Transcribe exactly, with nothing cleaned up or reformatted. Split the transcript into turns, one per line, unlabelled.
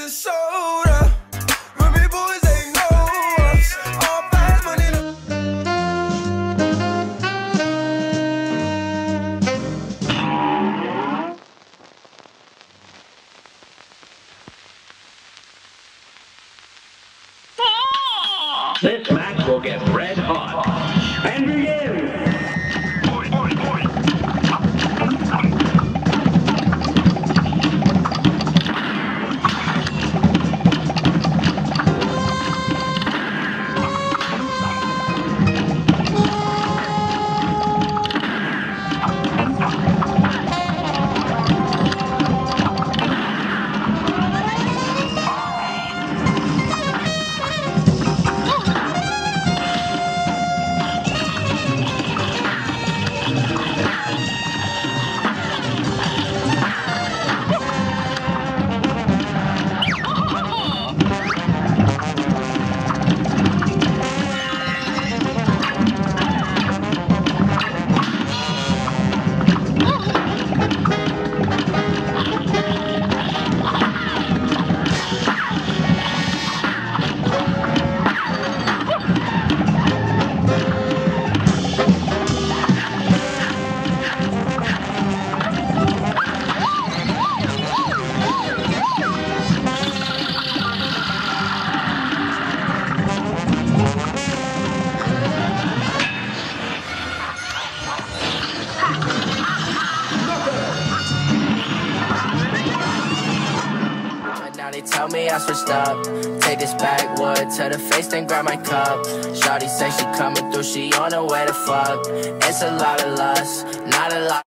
the soda. Remy boys, they know us. All fast money to
This match will get red hot. And begin!
They tell me I switched up. Take this backwood to the face, then grab my cup. Shawty say she coming through, she on her way to fuck. It's a lot of lust, not a lot.